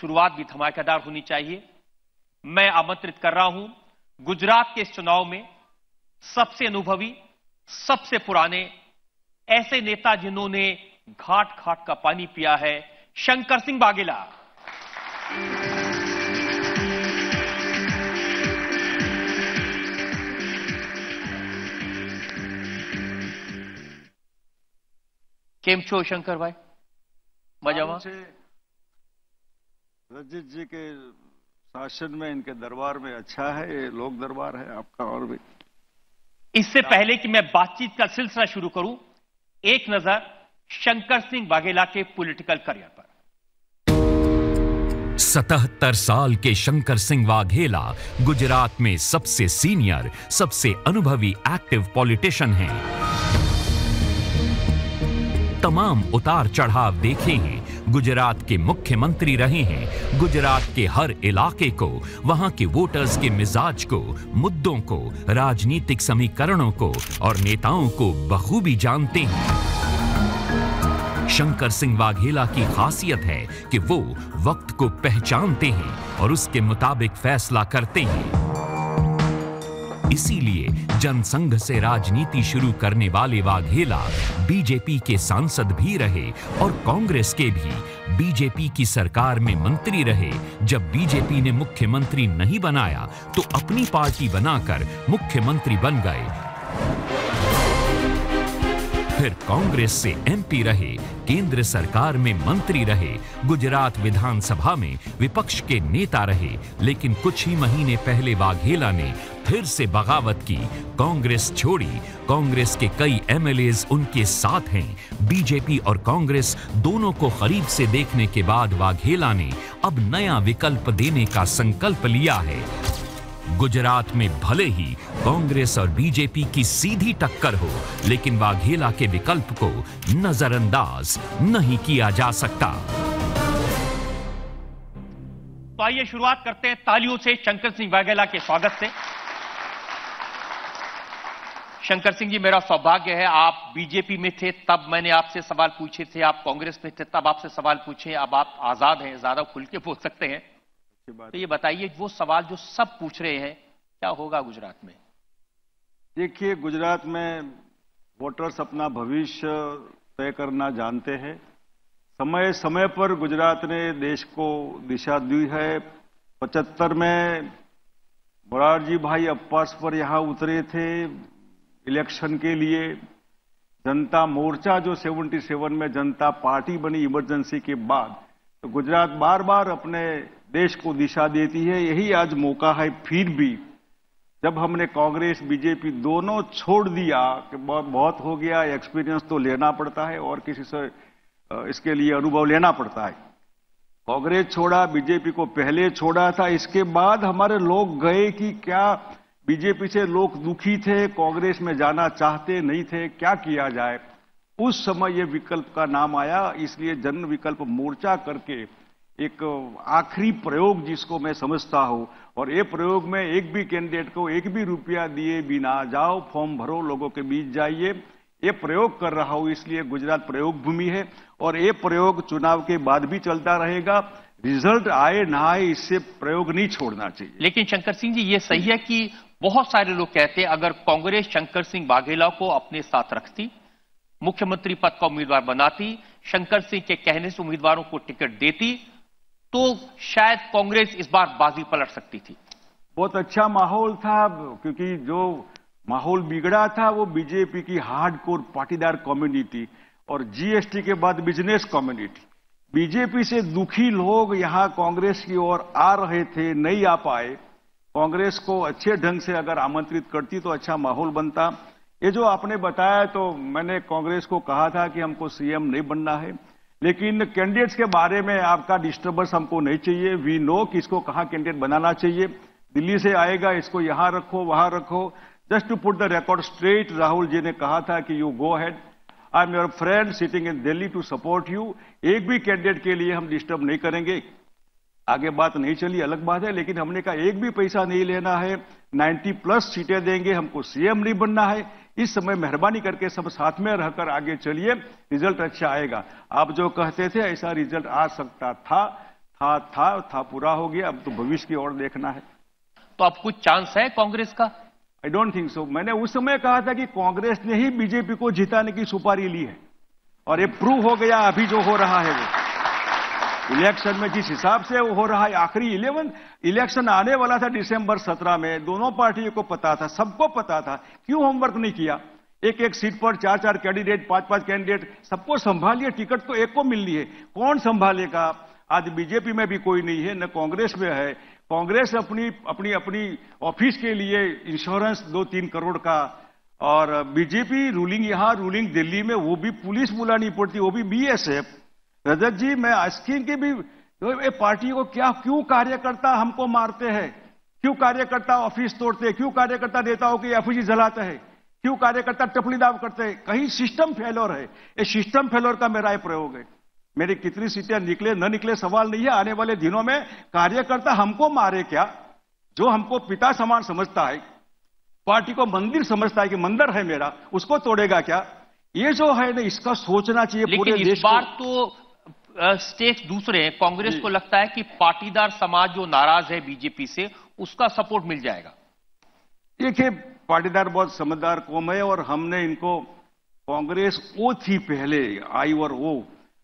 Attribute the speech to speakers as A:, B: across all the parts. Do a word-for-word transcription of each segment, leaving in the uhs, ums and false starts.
A: शुरुआत भी धमाकेदार होनी चाहिए। मैं आमंत्रित कर रहा हूं गुजरात के इस चुनाव में सबसे अनुभवी, सबसे पुराने ऐसे नेता जिन्होंने घाट घाट का पानी पिया है, शंकरसिंह वाघेला। केम छो शंकर भाई? मजामा?
B: रजित जी के शासन में, इनके दरबार में अच्छा है, ये लोक दरबार है आपका। और भी
A: इससे पहले कि मैं बातचीत का सिलसिला शुरू करूं, एक नजर शंकरसिंह वाघेला के पॉलिटिकल करियर पर।
C: सतहत्तर साल के शंकरसिंह वाघेला गुजरात में सबसे सीनियर, सबसे अनुभवी एक्टिव पॉलिटिशियन हैं। तमाम उतार चढ़ाव देखे हैं, गुजरात के मुख्यमंत्री रहे हैं, गुजरात के हर इलाके को, वहां के वोटर्स के मिजाज को, मुद्दों को, राजनीतिक समीकरणों को और नेताओं को बखूबी जानते हैं। शंकरसिंह वाघेला की खासियत है कि वो वक्त को पहचानते हैं और उसके मुताबिक फैसला करते हैं। इसीलिए जनसंघ से राजनीति शुरू करने वाले वाघेला बीजेपी के सांसद भी रहे और कांग्रेस के भी। बीजेपी की सरकार में मंत्री रहे। जब बीजेपी ने मुख्यमंत्री नहीं बनाया तो अपनी पार्टी बनाकर मुख्यमंत्री बन गए। फिर कांग्रेस से एमपी रहे, केंद्र सरकार में मंत्री रहे, गुजरात विधानसभा में विपक्ष के नेता रहे। लेकिन कुछ ही महीने पहले वाघेला ने फिर से बगावत की, कांग्रेस छोड़ी। कांग्रेस के कई एमएलएज उनके साथ हैं। बीजेपी और कांग्रेस दोनों को करीब से देखने के बाद वाघेला ने अब नया विकल्प देने का संकल्प लिया है। गुजरात में भले ही कांग्रेस और बीजेपी की सीधी टक्कर हो, लेकिन वाघेला के विकल्प को नजरअंदाज नहीं किया जा सकता।
A: तो आइए शुरुआत करते हैं तालियों से शंकरसिंह वाघेला के स्वागत से। शंकर सिंह जी, मेरा सौभाग्य है, आप बीजेपी में थे तब मैंने आपसे सवाल पूछे थे, आप कांग्रेस में थे तब आपसे सवाल पूछे, अब आप आजाद हैं, ज्यादा खुल के बोल सकते हैं। तो ये बताइए, वो सवाल जो सब पूछ रहे हैं, क्या होगा गुजरात में?
B: देखिए, गुजरात में वोटर्स अपना भविष्य तय करना जानते हैं। समय समय पर गुजरात ने देश को दिशा दी है। पचहत्तर में मोरारजी भाई अब्बास पर यहां उतरे थे इलेक्शन के लिए। जनता मोर्चा जो सतहत्तर में जनता पार्टी बनी इमरजेंसी के बाद, तो गुजरात बार बार अपने देश को दिशा देती है। यही आज मौका है फिर भी, जब हमने कांग्रेस बीजेपी दोनों छोड़ दिया कि बहुत बहुत हो गया, एक्सपीरियंस तो लेना पड़ता है और किसी से इसके लिए अनुभव लेना पड़ता है। कांग्रेस छोड़ा, बीजेपी को पहले छोड़ा था, इसके बाद हमारे लोग गए कि क्या बीजेपी से लोग दुखी थे, कांग्रेस में जाना चाहते नहीं थे, क्या किया जाए। उस समय ये विकल्प का नाम आया, इसलिए जन विकल्प मोर्चा करके एक आखिरी प्रयोग जिसको मैं समझता हूं, और ये प्रयोग में एक भी कैंडिडेट को एक भी रुपया दिए बिना जाओ, फॉर्म भरो, लोगों के बीच जाइए, ये प्रयोग कर रहा हूं। इसलिए गुजरात प्रयोग भूमि है और ये प्रयोग चुनाव के बाद भी चलता रहेगा। रिजल्ट आए ना आए, इससे प्रयोग नहीं छोड़ना चाहिए।
A: लेकिन शंकर सिंह जी, ये सही है कि बहुत सारे लोग कहते हैं अगर कांग्रेस शंकरसिंह वाघेला को अपने साथ रखती, मुख्यमंत्री पद का उम्मीदवार बनाती, शंकर सिंह के कहने से उम्मीदवारों को टिकट देती, तो शायद कांग्रेस इस बार बाजी पलट सकती थी।
B: बहुत अच्छा माहौल था, क्योंकि जो माहौल बिगड़ा था वो बीजेपी की हार्डकोर पाटीदार कम्युनिटी और जीएसटी के बाद बिजनेस कम्युनिटी। बीजेपी से दुखी लोग यहां कांग्रेस की ओर आ रहे थे, नहीं आ पाए। कांग्रेस को अच्छे ढंग से अगर आमंत्रित करती तो अच्छा माहौल बनता। ये जो आपने बताया, तो मैंने कांग्रेस को कहा था कि हमको सीएम नहीं बनना है, लेकिन कैंडिडेट्स के बारे में आपका डिस्टर्बेंस हमको नहीं चाहिए। वी नो कि इसको कहां कैंडिडेट बनाना चाहिए। दिल्ली से आएगा, इसको यहां रखो, वहां रखो। Just to put the record straight, Rahul ji ने कहा था कि you go ahead, I am your friend sitting in Delhi to support you. एक भी कैंडिडेट के लिए हम डिस्टर्ब नहीं करेंगे। आगे बात नहीं चली अलग बात है, लेकिन हमने कहा एक भी पैसा नहीं लेना है, नब्बे प्लस सीटें देंगे, हमको सीएम नहीं बनना है। इस समय मेहरबानी करके सब साथ में रहकर आगे चलिए, रिजल्ट अच्छा आएगा। आप जो कहते थे ऐसा रिजल्ट आ सकता था था था था पूरा हो गया, अब तो भविष्य की ओर देखना है।
A: तो अब कुछ चांस है कांग्रेस का?
B: I don't think so. मैंने उस समय कहा था कि कांग्रेस ने ही बीजेपी को जिताने की सुपारी ली है, और ये प्रूव हो गया अभी जो हो रहा है वो इलेक्शन में जिस हिसाब से वो हो रहा है। आखिरी इलेवन इलेक्शन आने वाला था दिसंबर सत्रह में, दोनों पार्टियों को पता था, सबको पता था, क्यों होमवर्क नहीं किया? एक एक सीट पर चार चार कैंडिडेट, पांच पांच कैंडिडेट, सबको संभालिए, टिकट तो एक को मिलनी है, कौन संभालेगा? आज बीजेपी में भी कोई नहीं है, न कांग्रेस में है। कांग्रेस अपनी अपनी अपनी ऑफिस के लिए इंश्योरेंस दो तीन करोड़ का, और बीजेपी रूलिंग यहां, रूलिंग दिल्ली में, वो भी पुलिस बुलानी पड़ती, वो भी बीएसएफ। रजत जी, मैं आस्किंग की भी ये पार्टी को क्या, क्यों कार्यकर्ता हमको मारते हैं, क्यों कार्यकर्ता ऑफिस तोड़ते हैं, क्यों कार्यकर्ता नेताओं की एफआईआर जलाते हैं, क्यों कार्यकर्ता टपली दाव करते हैं? कहीं सिस्टम फेलोर है। ये सिस्टम फेलोर का मेरा प्रयोग है। मेरी कितनी सीटें निकले न निकले सवाल नहीं है, आने वाले दिनों में कार्यकर्ता हमको मारे क्या? जो हमको पिता समान समझता है, पार्टी को मंदिर समझता है कि मंदिर है मेरा, उसको तोड़ेगा क्या? ये जो है ना, इसका सोचना चाहिए पूरे देश को।
A: इस बार तो स्टेक्स दूसरे हैं। कांग्रेस को लगता है कि पाटीदार समाज जो नाराज है बीजेपी से, उसका सपोर्ट मिल जाएगा।
B: देखिए, पाटीदार बहुत समझदार कौम है, और हमने इनको, कांग्रेस वो थी पहले आई, और वो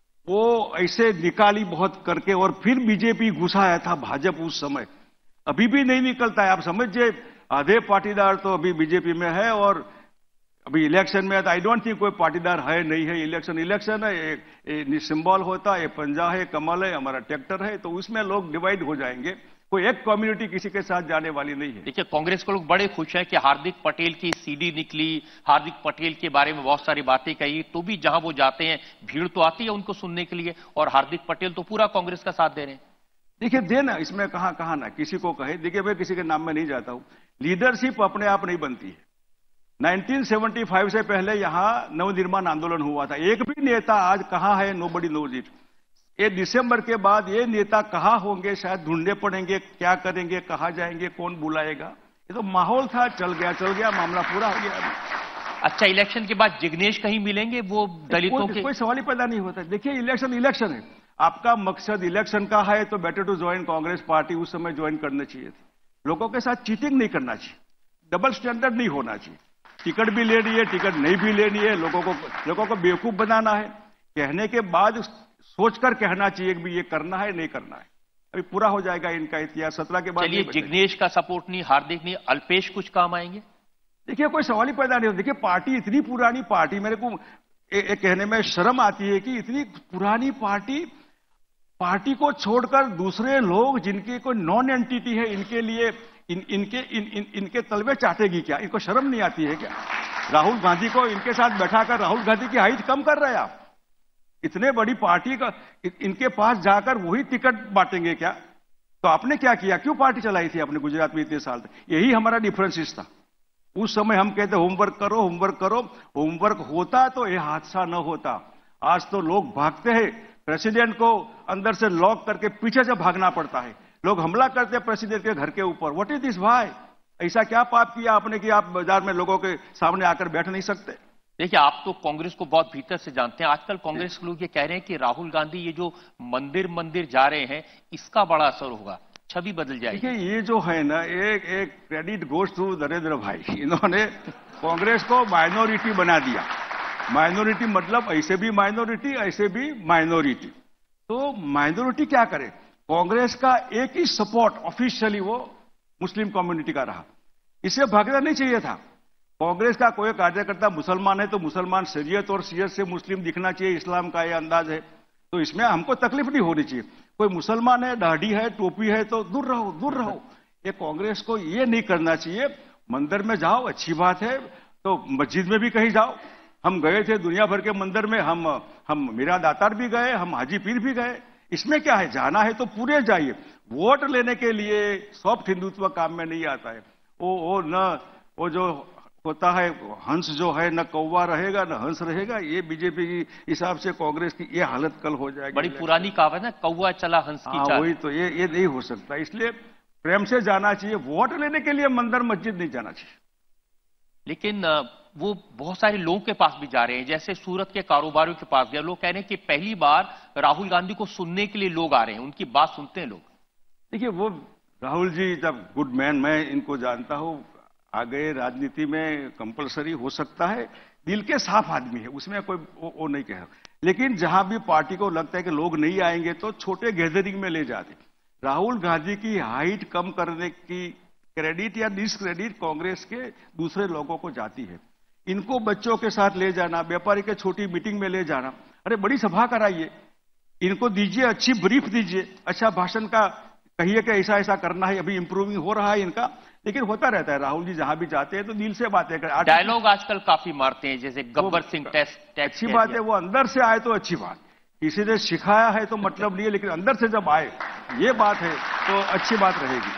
B: वो ऐसे निकाली बहुत करके, और फिर बीजेपी घुसाया था भाजपा उस समय। अभी भी नहीं निकलता है। आप समझिए, आधे पाटीदार तो अभी बीजेपी में है, और अभी इलेक्शन में आई डोंट थिंक कोई पाटीदार है नहीं है। इलेक्शन इलेक्शन है, एक सिंबल होता है, पंजा है, कमल है, हमारा ट्रैक्टर है, तो उसमें लोग डिवाइड हो जाएंगे। कोई एक कम्युनिटी किसी के साथ जाने वाली नहीं है।
A: देखिए, कांग्रेस के लोग बड़े खुश हैं कि हार्दिक पटेल की सीडी निकली, हार्दिक पटेल के बारे में बहुत सारी बातें कही, तो भी जहां वो जाते हैं भीड़ तो आती है उनको सुनने के लिए, और हार्दिक पटेल तो पूरा कांग्रेस का साथ दे रहे हैं।
B: देखिए, देना इसमें कहां कहां ना किसी को कहे। देखिए, मैं किसी के नाम में नहीं जाता हूं। लीडरशिप अपने आप नहीं बनती है। उन्नीस सौ पचहत्तर से पहले यहां नवनिर्माण आंदोलन हुआ था। एक भी नेता आज कहां है, नोबडी नोज इट। ये दिसंबर के बाद ये नेता कहां होंगे, शायद ढूंढने पड़ेंगे, क्या करेंगे, कहां जाएंगे, कौन बुलाएगा। ये तो माहौल था, चल गया चल गया, मामला पूरा हो गया।
A: अच्छा, इलेक्शन के बाद जिग्नेश कहीं मिलेंगे वो दलितों के?
B: कोई सवाल ही पैदा नहीं होता। देखिए, इलेक्शन इलेक्शन है। आपका मकसद इलेक्शन का है तो better to join Congress party. उस समय ज्वाइन करना चाहिए थी। लोगों के साथ चीटिंग नहीं करना चाहिए, डबल स्टैंडर्ड नहीं होना चाहिए। टिकट भी लेनी है, टिकट नहीं भी लेनी है, लोगों को लोगों को बेवकूफ बनाना है। कहने के बाद सोचकर कहना चाहिए कि ये करना है, नहीं करना है। अभी पूरा हो जाएगा इनका इतिहास सत्रह के बाद।
A: चलिए, जिग्नेश का सपोर्ट नहीं, हार्दिक नहीं, अल्पेश कुछ काम आएंगे?
B: देखिए, कोई सवाल ही पैदा नहीं होता। देखिए, पार्टी इतनी पुरानी पार्टी, मेरे को ए, ए, कहने में शर्म आती है कि इतनी पुरानी पार्टी पार्टी को छोड़कर दूसरे लोग जिनकी कोई नॉन एंटिटी है, इनके लिए इन, इनके इन, इन, इनके तलवे चाटेगी क्या? इनको शर्म नहीं आती है क्या? राहुल गांधी को इनके साथ बैठाकर राहुल गांधी की हाइट कम कर रहे हैं आप। इतने बड़ी पार्टी का इनके पास जाकर वही टिकट बांटेंगे क्या? तो आपने क्या किया? क्यों पार्टी चलाई थी आपने गुजरात में इतने साल तक? यही हमारा डिफरेंसेस था। उस समय हम कहते होमवर्क करो, होमवर्क करो। होमवर्क होता तो ये हादसा न होता। आज तो लोग भागते हैं, प्रेसिडेंट को अंदर से लॉक करके पीछे से भागना पड़ता है। लोग हमला करते हैं प्रेसिडेंट के घर के ऊपर। व्हाट इज दिस भाई? ऐसा क्या पाप किया आपने कि आप बाजार में लोगों के सामने आकर बैठ नहीं सकते?
A: देखिए, आप तो कांग्रेस को बहुत भीतर से जानते हैं। आजकल कांग्रेस के लोग ये कह रहे हैं कि राहुल गांधी ये जो मंदिर मंदिर जा रहे हैं, इसका बड़ा असर होगा, छवि बदल जाएगी।
B: देखिए, ये जो है ना, एक एक क्रेडिट गोज टू नरेंद्र भाई। इन्होंने कांग्रेस को माइनॉरिटी बना दिया। माइनॉरिटी मतलब ऐसे भी माइनॉरिटी, ऐसे भी माइनॉरिटी। तो माइनॉरिटी क्या करे? कांग्रेस का एक ही सपोर्ट ऑफिशियली वो मुस्लिम कम्युनिटी का रहा। इसे भागना नहीं चाहिए था। कांग्रेस का कोई कार्यकर्ता मुसलमान है तो मुसलमान शरीयत और सीयत से मुस्लिम दिखना चाहिए, इस्लाम का ये अंदाज है। तो इसमें हमको तकलीफ नहीं होनी चाहिए। कोई मुसलमान है, दाढ़ी है, टोपी है तो दूर रहो, दूर रहो। ये कांग्रेस को ये नहीं करना चाहिए। मंदिर में जाओ, अच्छी बात है, तो मस्जिद में भी कहीं जाओ। हम गए थे दुनिया भर के मंदिर में, हम हम मीरा दातार भी गए, हम हाजी पीर भी गए। इसमें क्या है? जाना है तो पूरे जाइए। वोट लेने के लिए सॉफ्ट हिंदुत्व काम में नहीं आता है। वो वो न वो जो होता है हंस जो है, न कौवा रहेगा न हंस रहेगा। ये बीजेपी की हिसाब से कांग्रेस की ये हालत कल हो जाएगी।
A: बड़ी पुरानी कहावत है, कौवा चला हंस की चाल।
B: वही तो, ये ये नहीं हो सकता। इसलिए प्रेम से जाना चाहिए। वोट लेने के लिए मंदिर मस्जिद नहीं जाना चाहिए।
A: लेकिन वो बहुत सारे लोगों के पास भी जा रहे हैं, जैसे सूरत के कारोबारियों के पास गए। लोग कह रहे हैं कि पहली बार राहुल गांधी को सुनने के लिए लोग आ रहे हैं, उनकी बात सुनते हैं लोग।
B: देखिए, वो राहुल जी जब गुड मैन, मैं इनको जानता हूं, आ गए राजनीति में कंपलसरी हो सकता है, दिल के साफ आदमी है, उसमें कोई वो, वो नहीं कह रहा। लेकिन जहां भी पार्टी को लगता है कि लोग नहीं आएंगे तो छोटे गैदरिंग में ले जाते। राहुल गांधी की हाइट कम करने की क्रेडिट या डिसक्रेडिट कांग्रेस के दूसरे लोगों को जाती है। इनको बच्चों के साथ ले जाना, व्यापारी के छोटी मीटिंग में ले जाना, अरे बड़ी सभा कराइए, इनको दीजिए, अच्छी ब्रीफ दीजिए, अच्छा भाषण का कहिए कि ऐसा ऐसा करना है, अभी इंप्रूविंग हो रहा है इनका। लेकिन होता रहता है, राहुल जी जहां भी जाते हैं तो दिल से बातें करते।
A: डायलॉग आजकल काफी मारते हैं, जैसे गब्बर सिंह टेस्ट।
B: अच्छी बात है, वो अंदर से आए तो अच्छी बात, किसी ने सिखाया है तो मतलब नहीं है, लेकिन अंदर से जब आए ये बात है तो अच्छी बात रहेगी।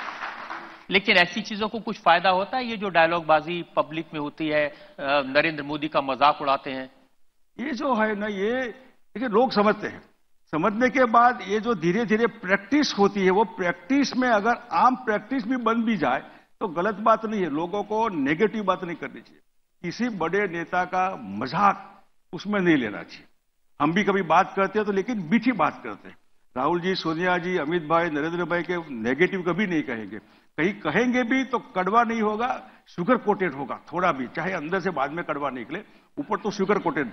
A: लेकिन ऐसी चीजों को कुछ फायदा होता है, ये जो डायलॉग बाजी पब्लिक में होती है, नरेंद्र मोदी का मजाक उड़ाते हैं,
B: ये जो है ना, ये देखिए लोग समझते हैं, समझने के बाद ये जो धीरे धीरे प्रैक्टिस होती है, वो प्रैक्टिस में अगर आम प्रैक्टिस भी बन भी जाए तो गलत बात नहीं है। लोगों को नेगेटिव बात नहीं करनी चाहिए, किसी बड़े नेता का मजाक उसमें नहीं लेना चाहिए। हम भी कभी बात करते हैं तो लेकिन मीठी बात करते हैं। राहुल जी, सोनिया जी, अमित भाई, नरेंद्र भाई के नेगेटिव कभी नहीं कहेंगे, कहीं कहेंगे भी तो कड़वा नहीं होगा, शुगर कोटेड होगा थोड़ा भी, चाहे अंदर से बाद में कड़वा निकले, ऊपर तो शुगर कोटेड।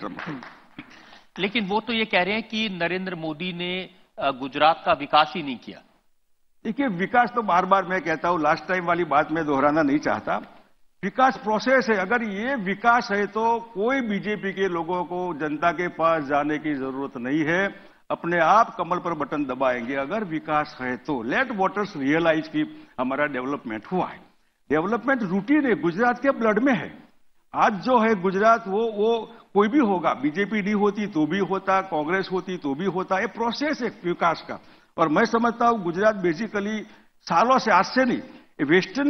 A: लेकिन वो तो ये कह रहे हैं कि नरेंद्र मोदी ने गुजरात का विकास ही नहीं किया।
B: देखिए, विकास तो बार बार मैं कहता हूं, लास्ट टाइम वाली बात मैं दोहराना नहीं चाहता। विकास प्रोसेस है, अगर ये विकास है तो कोई बीजेपी के लोगों को जनता के पास जाने की जरूरत नहीं है, अपने आप कमल पर बटन दबाएंगे। अगर विकास है तो लेट वोटर्स रियलाइज कि हमारा डेवलपमेंट हुआ है। डेवलपमेंट रूटीन है, गुजरात के ब्लड में है। आज जो है गुजरात, वो वो कोई भी होगा, बीजेपी नहीं होती तो भी होता, कांग्रेस होती तो भी होता, ये प्रोसेस है विकास का। और मैं समझता हूं गुजरात बेसिकली सालों से, आज से नहीं, वेस्टर्न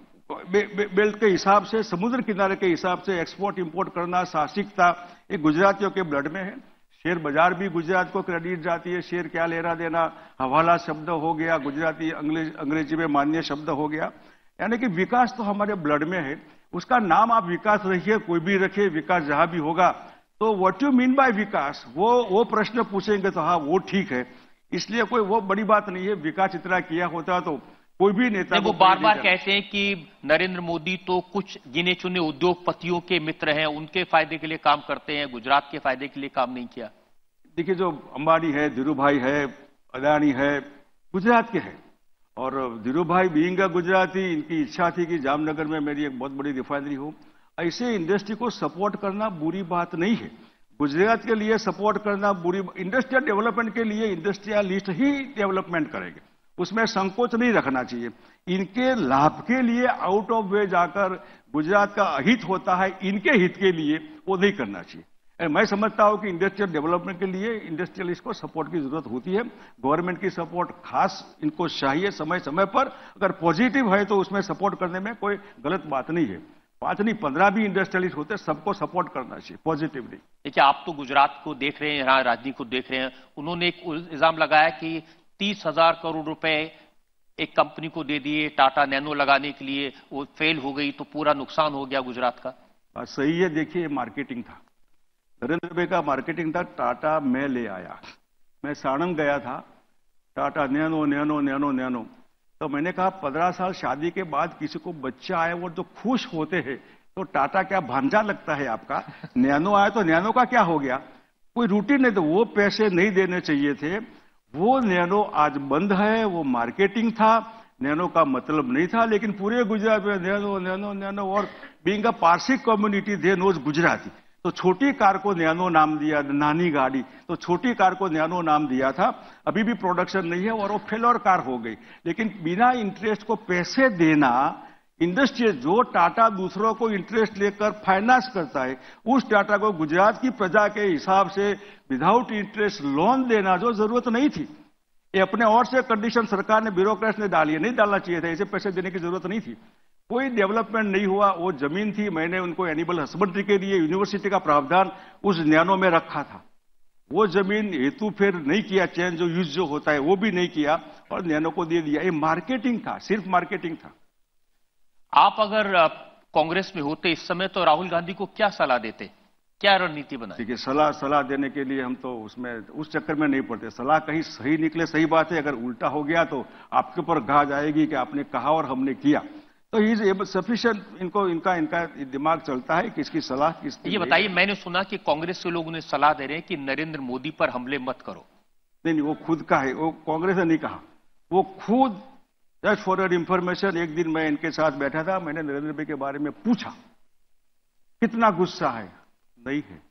B: बे, बे, बेल्ट के हिसाब से, समुद्र किनारे के हिसाब से एक्सपोर्ट इंपोर्ट करना, साहसिकता, ये गुजरातियों के ब्लड में है। शेयर बाजार भी गुजरात को क्रेडिट जाती है, शेयर क्या लेना देना, हवाला शब्द हो गया, गुजराती अंग्रेज अंग्रेजी में मान्य शब्द हो गया। यानी कि विकास तो हमारे ब्लड में है। उसका नाम आप विकास रखिए, कोई भी रखे, विकास जहां भी होगा तो what you mean by vikas, वो वो प्रश्न पूछेंगे तो हाँ वो ठीक है, इसलिए कोई वो बड़ी बात नहीं है। विकास इतना किया होता तो कोई भी नेता,
A: वो बार बार कहते हैं कि नरेंद्र मोदी तो कुछ गिने चुने उद्योगपतियों के मित्र हैं, उनके फायदे के लिए काम करते हैं, गुजरात के फायदे के लिए काम नहीं किया।
B: देखिए, जो अंबानी है, धीरू भाई है, अदानी है, गुजरात के हैं। और धीरू भाई बीइंग अ गुजराती, इनकी इच्छा थी कि जामनगर में मेरी एक बहुत बड़ी रिफाइनरी हो। ऐसे इंडस्ट्री को सपोर्ट करना बुरी बात नहीं है, गुजरात के लिए सपोर्ट करना बुरी, इंडस्ट्रियल डेवलपमेंट के लिए इंडस्ट्रियलिस्ट ही डेवलपमेंट करेंगे, उसमें संकोच नहीं रखना चाहिए। इनके लाभ के लिए आउट ऑफ वे जाकर गुजरात का अहित होता है, इनके हित के लिए वो नहीं करना चाहिए। मैं समझता हूं कि इंडस्ट्रियल डेवलपमेंट के लिए इंडस्ट्रियलिस्ट को सपोर्ट की जरूरत होती है, गवर्नमेंट की सपोर्ट खास इनको चाहिए समय समय पर। अगर पॉजिटिव है तो उसमें सपोर्ट करने में कोई गलत बात नहीं है। पांच नहीं पंद्रह भी इंडस्ट्रियलिस्ट होते, सबको सपोर्ट करना चाहिए पॉजिटिवली।
A: देखिए, आप तो गुजरात को देख रहे हैं, यहाँ राजनीति को देख रहे हैं। उन्होंने एक इल्जाम लगाया कि तीस हजार करोड़ रुपए एक कंपनी को दे दिए टाटा नैनो लगाने के लिए, वो फेल हो गई तो पूरा नुकसान हो गया गुजरात का।
B: बात सही है। देखिए, मार्केटिंग था, नरेंद्र भाई का मार्केटिंग था। टाटा मैं ले आया, मैं साणंद गया था, Tata Nano Nano Nano Nano, तो मैंने कहा पंद्रह साल शादी के बाद किसी को बच्चा आए वो जो खुश होते हैं, तो टाटा क्या भांजा लगता है आपका? नैनो आया तो नैनो का क्या हो गया? कोई रूटीन नहीं, तो वो पैसे नहीं देने चाहिए थे। वो नैनो आज बंद है, वो मार्केटिंग था, नैनो का मतलब नहीं था। लेकिन पूरे गुजरात में नैनो नैनो नैनो, और being a Parsi community they know Gujarati, तो छोटी कार को नैनो नाम दिया, नानी गाड़ी, तो छोटी कार को नैनो नाम दिया था। अभी भी प्रोडक्शन नहीं है और वो फेलर कार हो गई। लेकिन बिना इंटरेस्ट को पैसे देना, इंडस्ट्री जो टाटा दूसरों को इंटरेस्ट लेकर फाइनेंस करता है, उस टाटा को गुजरात की प्रजा के हिसाब से विदाउट इंटरेस्ट लोन देना जो जरूरत नहीं थी, ये अपने और से कंडीशन सरकार ने, ब्यूरोक्रेट्स ने डाली है, नहीं डालना चाहिए था, ऐसे पैसे देने की जरूरत नहीं थी। कोई डेवलपमेंट नहीं हुआ। वो जमीन थी, मैंने उनको एनिमल हस्बेंड्री के लिए यूनिवर्सिटी का प्रावधान उस नैनो में रखा था, वो जमीन हेतु फिर नहीं किया, चेंज जो यूज जो होता है वो भी नहीं किया और नैनो को दे दिया। ये मार्केटिंग था, सिर्फ मार्केटिंग था।
A: आप अगर कांग्रेस में होते इस समय तो राहुल गांधी को क्या सलाह देते, क्या रणनीति बनाए?
B: देखिए, सलाह सलाह देने के लिए हम तो उसमें उस चक्कर में नहीं पड़ते। सलाह कहीं सही निकले सही बात है, अगर उल्टा हो गया तो आपके ऊपर घा जाएगी कि आपने कहा और हमने किया। तो ही सफिशिएंट, इनको इनका इनका दिमाग चलता है किसकी सलाह किस।
A: ये बताइए, मैंने सुना कि कांग्रेस के लोग उन्हें सलाह दे रहे हैं कि नरेंद्र मोदी पर हमले मत करो।
B: नहीं नहीं, वो खुद का है, वो कांग्रेस ने नहीं कहा, वो खुद। जस्ट फॉर योर इंफॉर्मेशन, एक दिन मैं इनके साथ बैठा था, मैंने नरेंद्र भाई के बारे में पूछा कितना गुस्सा है, नहीं है।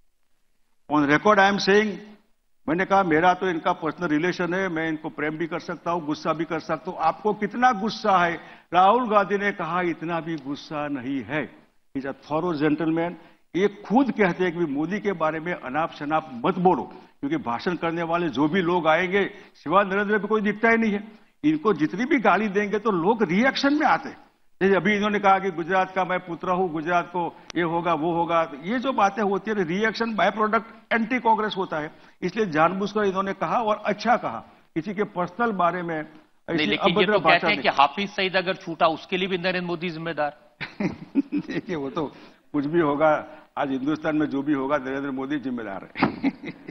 B: On record I am saying, मैंने कहा मेरा तो इनका पर्सनल रिलेशन है, मैं इनको प्रेम भी कर सकता हूं, गुस्सा भी कर सकता हूं, आपको कितना गुस्सा है? राहुल गांधी ने कहा इतना भी गुस्सा नहीं है। Is a thorough gentleman. ये खुद कहते हैं कि मोदी के बारे में अनाप शनाप मत बोलो, क्योंकि भाषण करने वाले जो भी लोग आएंगे सिवाय नरेंद्र पे कोई दिखता ही नहीं है। इनको जितनी भी गाली देंगे तो लोग रिएक्शन में आते हैं। जैसे अभी इन्होंने कहा कि गुजरात का मैं पुत्र हूं, गुजरात को ये होगा वो होगा, ये जो बातें होती है reaction by product anti Congress होता है। इसलिए जानबूझकर इन्होंने कहा और अच्छा कहा, किसी के पर्सनल बारे में
A: नहीं, लेकिन ये तो कहते हैं कि हाफिज सईद अगर छूटा उसके लिए भी नरेंद्र मोदी जिम्मेदार।
B: देखिए, वो तो कुछ भी होगा, आज हिंदुस्तान में जो भी होगा नरेंद्र मोदी जिम्मेदार है।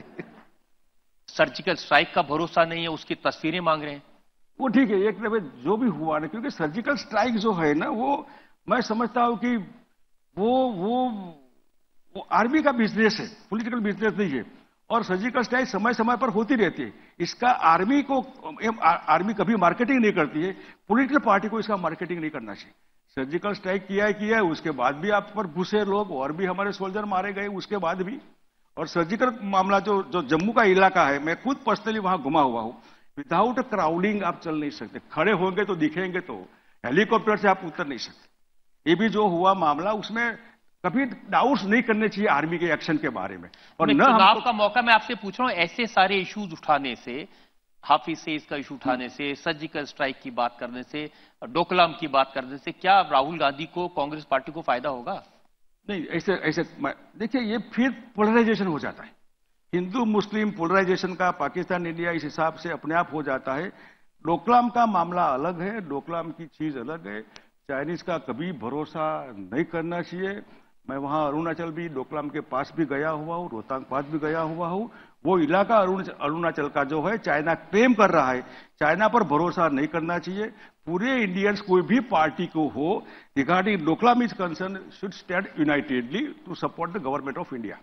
A: सर्जिकल स्ट्राइक का भरोसा नहीं है, उसकी तस्वीरें मांग रहे हैं।
B: वो ठीक है, एक तरफ जो भी हुआ ना, क्योंकि सर्जिकल स्ट्राइक जो है ना, वो मैं समझता हूं कि वो वो वो आर्मी का बिजनेस है, पॉलिटिकल बिजनेस नहीं है। और सर्जिकल स्ट्राइक समय समय पर होती रहती है। इसका आर्मी को, आर्मी कभी मार्केटिंग नहीं करती है, पॉलिटिकल पार्टी को इसका मार्केटिंग नहीं करना चाहिए। सर्जिकल स्ट्राइक किया है किया है, उसके बाद भी आप पर घुसे लोग और भी हमारे सोल्जर मारे गए उसके बाद भी। और सर्जिकल मामला जो जो जम्मू का इलाका है, मैं खुद पर्सनली वहां घुमा हुआ हूं। विदाउट क्राउडिंग आप चल नहीं सकते, खड़े होंगे तो दिखेंगे, तो हेलीकॉप्टर से आप उतर नहीं सकते। ये भी जो हुआ मामला, उसमें कभी डाउट्स नहीं करने चाहिए आर्मी के एक्शन के बारे में। और न
A: चुनाव का मौका मैं आपसे पूछ रहा हूं, ऐसे सारे इश्यूज उठाने से, हाफिज सईद का इशू उठाने से, सर्जिकल स्ट्राइक की बात करने से, डोकलाम की बात करने से, क्या राहुल गांधी को, कांग्रेस पार्टी को फायदा होगा?
B: नहीं, ऐसे ऐसे देखिए, ये फिर पोलराइजेशन हो जाता है। हिंदू मुस्लिम पोलराइजेशन का पाकिस्तान इंडिया इस हिसाब से अपने आप हो जाता है। डोकलाम का मामला अलग है, डोकलाम की चीज अलग है। चाइनीज का कभी भरोसा नहीं करना चाहिए। मैं वहां अरुणाचल भी, डोकलाम के पास भी गया हुआ हूं, रोहतांग पास भी गया हुआ हूं। वो इलाका अरुणाचल का जो है, चाइना क्लेम कर रहा है, चाइना पर भरोसा नहीं करना चाहिए। पूरे इंडियंस कोई भी पार्टी को हो, regarding Doklam is concern, should stand unitedly to support the government of India.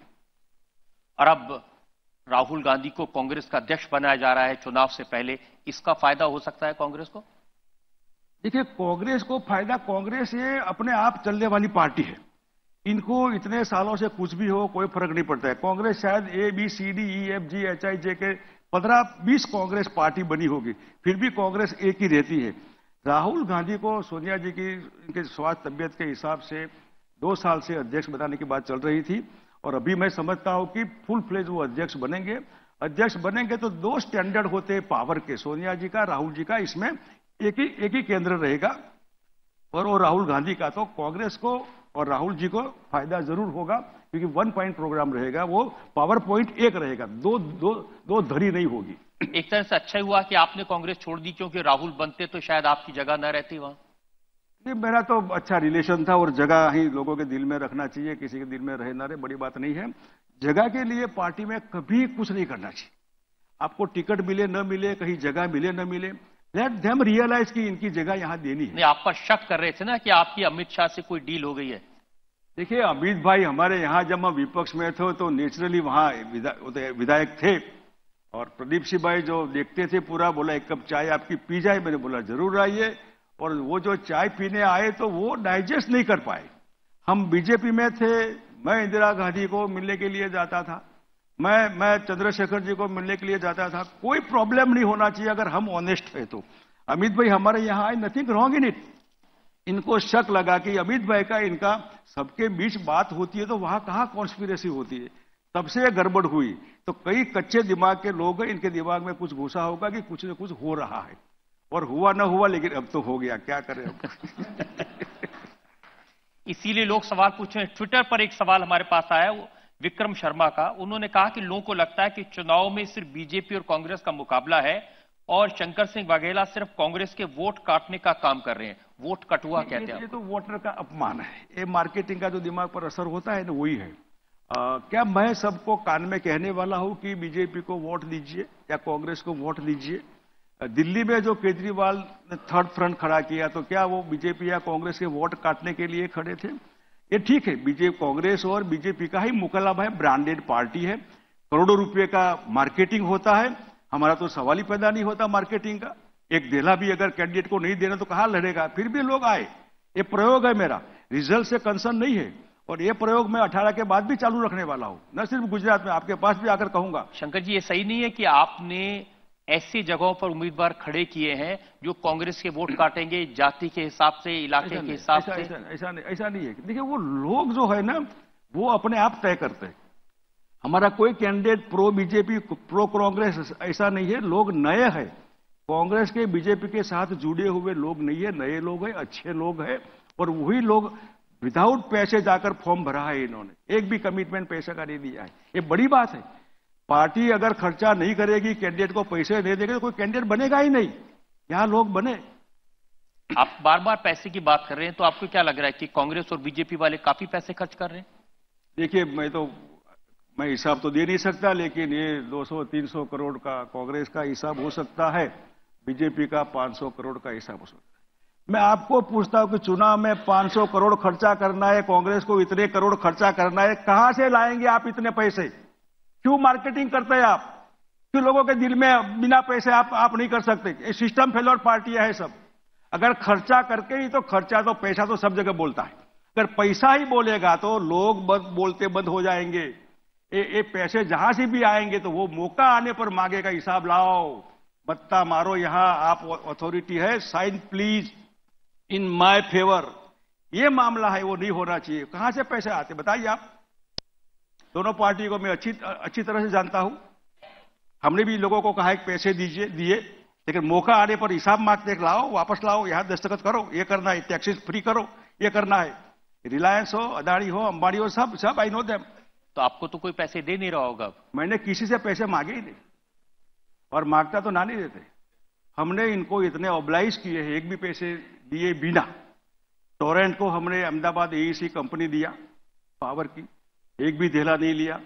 A: और अब राहुल गांधी को कांग्रेस का अध्यक्ष बनाया जा रहा है चुनाव से पहले, इसका फायदा हो सकता है कांग्रेस को?
B: देखिए, कांग्रेस को फायदा, कांग्रेस ये अपने आप चलने वाली पार्टी है। इनको इतने सालों से कुछ भी हो कोई फर्क नहीं पड़ता है। कांग्रेस शायद A B C D E F G H I J K पंद्रह बीस कांग्रेस पार्टी बनी होगी, फिर भी कांग्रेस एक ही रहती है। राहुल गांधी को सोनिया जी की इनके स्वास्थ्य तबियत के हिसाब से दो साल से अध्यक्ष बनाने की बात चल रही थी, और अभी मैं समझता हूं कि फुल फ्लेज वो अध्यक्ष बनेंगे। अध्यक्ष बनेंगे तो दो स्टैंडर्ड होते हैं पावर के, सोनिया जी का, राहुल जी का। इसमें एक ही एक ही केंद्र रहेगा, और वो राहुल गांधी का। तो कांग्रेस को और राहुल जी को फायदा जरूर होगा, क्योंकि वन पॉइंट प्रोग्राम रहेगा, वो पावर पॉइंट एक रहेगा, दो दो दो धरी नहीं होगी।
A: एक तरह से अच्छा हुआ कि आपने कांग्रेस छोड़ दी, क्योंकि राहुल बनते तो शायद आपकी जगह न रहती वहां।
B: ये मेरा तो अच्छा रिलेशन था, और जगह ही लोगों के दिल में रखना चाहिए, किसी के दिल में रहे ना रहे बड़ी बात नहीं है। जगह के लिए पार्टी में कभी कुछ नहीं करना चाहिए। आपको टिकट मिले न मिले, कहीं जगह मिले न मिले, लेट देम रियलाइज कि इनकी जगह यहां देनी है।
A: नहीं, आप पर शक कर रहे थे ना कि आपकी अमित शाह से कोई डील हो गई है।
B: देखिए, अमित भाई हमारे यहां जब हम विपक्ष में थे तो नेचुरली वहां विधायक थे, और प्रदीप सिंह भाई जो देखते थे पूरा, बोला एक कप चाय आपकी पी जाए। मैंने बोला जरूर आइए, और वो जो चाय पीने आए तो वो डाइजेस्ट नहीं कर पाए। हम बीजेपी में थे, मैं इंदिरा गांधी को मिलने के लिए जाता था, मैं मैं चंद्रशेखर जी को मिलने के लिए जाता था। कोई प्रॉब्लम नहीं होना चाहिए अगर हम ऑनेस्ट है तो। अमित भाई हमारे यहां आए, नथिंग रॉन्ग इन इट। इनको शक लगा कि अमित भाई का इनका सबके बीच बात होती है तो वहां कहां कॉन्स्पिरेसी होती है, तब से ये गड़बड़ हुई। तो कई कच्चे दिमाग के लोग हैं, इनके दिमाग में कुछ घुसा होगा कि कुछ न कुछ हो रहा है, और हुआ ना हुआ, लेकिन अब तो हो गया, क्या करें अब।
A: इसीलिए लोग सवाल पूछे। ट्विटर पर एक सवाल हमारे पास आया, वो विक्रम शर्मा का। उन्होंने कहा कि लोगों को लगता है कि चुनाव में सिर्फ बीजेपी और कांग्रेस का मुकाबला है, और शंकर सिंह वाघेला सिर्फ कांग्रेस के वोट काटने का काम कर रहे हैं। वोट कटुआ कहते हैं।
B: ये तो वोटर का अपमान है, ये मार्केटिंग का जो दिमाग पर असर होता है ना वही है। आ, क्या मैं सबको कान में कहने वाला हूं कि बीजेपी को वोट दीजिए या कांग्रेस को वोट दीजिए? दिल्ली में जो केजरीवाल ने थर्ड फ्रंट खड़ा किया तो क्या वो बीजेपी या कांग्रेस के वोट काटने के लिए खड़े थे? ये ठीक है, बीजेपी कांग्रेस और बीजेपी का ही मुकाबला है, ब्रांडेड पार्टी है, करोड़ों रुपए का मार्केटिंग होता है। हमारा तो सवाल ही पैदा नहीं होता मार्केटिंग का। एक देला भी अगर कैंडिडेट को नहीं देना तो कहां लड़ेगा? फिर भी लोग आए। ये प्रयोग है मेरा, रिजल्ट से कंसर्न नहीं है। और ये प्रयोग मैं अठारह के बाद भी चालू रखने वाला हूं, न सिर्फ गुजरात में, आपके पास भी आकर कहूंगा।
A: शंकर जी, ये सही नहीं है कि आपने ऐसी जगहों पर उम्मीदवार खड़े किए हैं जो कांग्रेस के वोट काटेंगे, जाति के हिसाब से, इलाके के हिसाब से?
B: ऐसा, ऐसा, नहीं, ऐसा नहीं है। देखिए, वो लोग जो है ना वो अपने आप तय करते हैं। हमारा कोई candidate pro BJP pro Congress ऐसा नहीं है। लोग नए हैं, कांग्रेस के बीजेपी के साथ जुड़े हुए लोग नहीं है, नए लोग हैं, अच्छे लोग हैं। और वही लोग विदाउट पैसे जाकर फॉर्म भरा है इन्होंने, एक भी कमिटमेंट पैसे का नहीं दिया है। ये बड़ी बात है। पार्टी अगर खर्चा नहीं करेगी, कैंडिडेट को पैसे दे देगी तो कोई कैंडिडेट बनेगा ही नहीं। यहां लोग बने।
A: आप बार बार पैसे की बात कर रहे हैं, तो आपको क्या लग रहा है कि कांग्रेस और बीजेपी वाले काफी पैसे खर्च कर रहे हैं?
B: देखिए, मैं तो मैं हिसाब तो दे नहीं सकता, लेकिन ये दो सौ तीन सौ करोड़ का कांग्रेस का हिसाब हो सकता है, बीजेपी का पांच सौ करोड़ का हिसाब हो सकता है। मैं आपको पूछता हूं कि चुनाव में पांच सौ करोड़ खर्चा करना है, कांग्रेस को इतने करोड़ खर्चा करना है, कहां से लाएंगे आप इतने पैसे? क्यों मार्केटिंग करते हैं आप? क्यों लोगों के दिल में बिना पैसे आप आप नहीं कर सकते? ये सिस्टम फेलोर पार्टियां है सब। अगर खर्चा करके ही, तो खर्चा तो पैसा तो सब जगह बोलता है। अगर पैसा ही बोलेगा तो लोग बंद बोलते बंद हो जाएंगे। ये, ये पैसे जहां से भी आएंगे तो वो मौका आने पर मांगेगा, हिसाब लाओ, बत्ता मारो, यहां आप अथॉरिटी है, sign please in my favour. ये मामला है, वो नहीं होना चाहिए। कहां से पैसे आते बताइए आप? दोनों पार्टी को मैं अच्छी अच्छी तरह से जानता हूं। हमने भी लोगों को कहा है कि पैसे दीजिए, दिए, लेकिन मौका आने पर हिसाब मांगते, लाओ, वापस लाओ, यहां दस्तखत करो, ये करना है, टैक्सेस फ्री करो, ये करना है। रिलायंस हो, अदानी हो, अंबानी हो, सब सब आई नो देम।
A: तो आपको तो कोई पैसे दे नहीं रहा होगा?
B: मैंने किसी से पैसे मांगे ही नहीं, और मांगता तो ना नहीं देते। हमने इनको इतने ऑब्लाइज किए हैं, एक भी पैसे दिए बिना। टोरेंट को हमने अहमदाबाद एईसी कंपनी दिया पावर की, एक भी धेला नहीं लिया।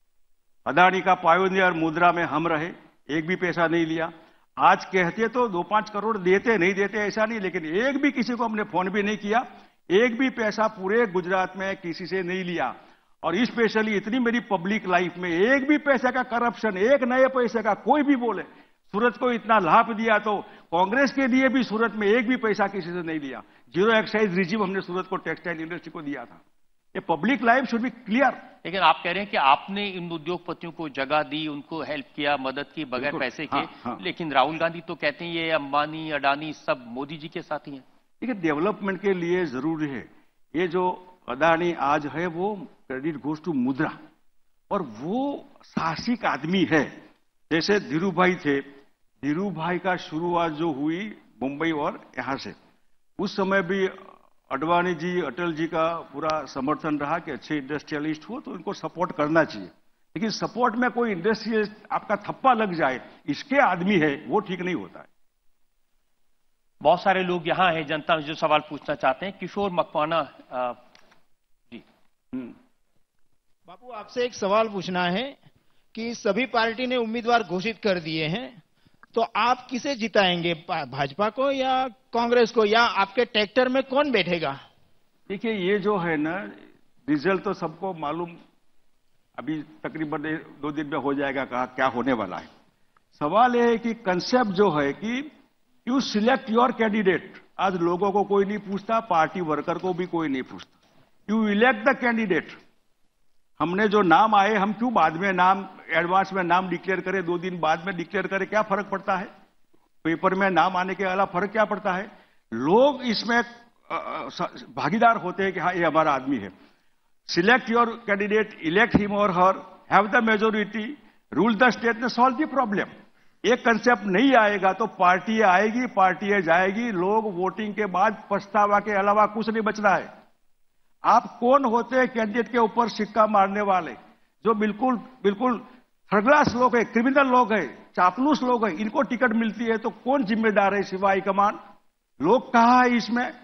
B: अदानी का पायोनियर मुद्रा में हम रहे, एक भी पैसा नहीं लिया। आज कहते तो दो पांच करोड़ देते, नहीं देते ऐसा नहीं, लेकिन एक भी किसी को हमने फोन भी नहीं किया, एक भी पैसा पूरे गुजरात में किसी से नहीं लिया। और स्पेशली इतनी मेरी पब्लिक लाइफ में एक भी पैसे का करप्शन, एक नए पैसे का कोई भी बोले, सूरत को इतना लाभ दिया तो कांग्रेस के लिए भी सूरत में एक भी पैसा किसी से नहीं लिया। जीरो एक्साइज रिजीम हमने सूरत को टेक्सटाइल इंडस्ट्री को दिया था। ये public life should be clear.
A: लेकिन आप कह रहे हैं कि आपने इन उद्योगपतियों को जगह दी, उनको हेल्प किया, मदद की बगैर पैसे के।
B: हाँ, हाँ।
A: लेकिन राहुल गांधी तो कहते हैं ये अंबानी, अडानी सब मोदी जी के साथ ही हैं।
B: देखिए, डेवलपमेंट के लिए जरूरी है। ये जो अडानी आज है वो क्रेडिट गोज टू मुद्रा, और वो साहसिक आदमी है। जैसे धीरू भाई थे, धीरू भाई का शुरुआत जो हुई मुंबई और यहां से, उस समय भी अडवाणी जी, अटल जी का पूरा समर्थन रहा कि अच्छे इंडस्ट्रियलिस्ट हो तो इनको सपोर्ट करना चाहिए। लेकिन सपोर्ट में कोई इंडस्ट्रियलिस्ट आपका थप्पा लग जाए, इसके आदमी है, वो ठीक नहीं होता है।
A: बहुत सारे लोग यहां हैं, जनता जो सवाल पूछना चाहते हैं। किशोर मकवाना जी।
D: बापू, आपसे एक सवाल पूछना है कि सभी पार्टी ने उम्मीदवार घोषित कर दिए हैं, तो आप किसे जिताएंगे, भाजपा को या कांग्रेस को, या आपके ट्रैक्टर में कौन बैठेगा?
B: देखिए, ये जो है ना, रिजल्ट तो सबको मालूम, अभी तकरीबन दो दिन में हो जाएगा कहा क्या होने वाला है। सवाल यह है कि कंसेप्ट जो है कि यू सिलेक्ट योर कैंडिडेट। आज लोगों को कोई नहीं पूछता, पार्टी वर्कर को भी कोई नहीं पूछता। You elect the candidate. हमने जो नाम आए, हम क्यों बाद में नाम, एडवांस में नाम डिक्लेयर करें, दो दिन बाद में डिक्लेयर करें, क्या फर्क पड़ता है? पेपर में नाम आने के अलावा फर्क क्या पड़ता है? लोग इसमें भागीदार होते हैं कि हाँ ये हमारा आदमी है। Select your candidate, elect him और her, have the majority, rule the state, ने सॉल्व द प्रॉब्लम। एक कंसेप्ट नहीं आएगा तो पार्टी आएगी, पार्टी जाएगी, लोग वोटिंग के बाद पछतावा के अलावा कुछ नहीं बचना है। आप कौन होते हैं कैंडिडेट के ऊपर सिक्का मारने वाले? जो बिल्कुल बिल्कुल थर्ड क्लास लोग हैं, क्रिमिनल लोग हैं, चापलूस लोग हैं, इनको टिकट मिलती है तो कौन जिम्मेदार है? सिवाय कमान। लोग कहाँ है इसमें?